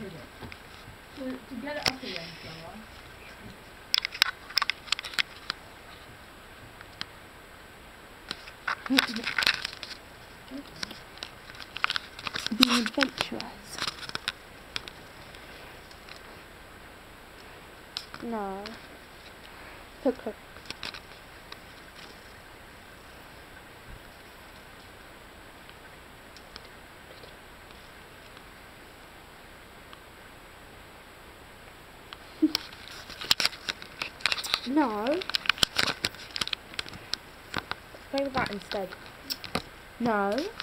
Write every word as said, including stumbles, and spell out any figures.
hit it. To, to get it up again, Stella. Being adventurous. No. Look, look. No. Play with that instead. No.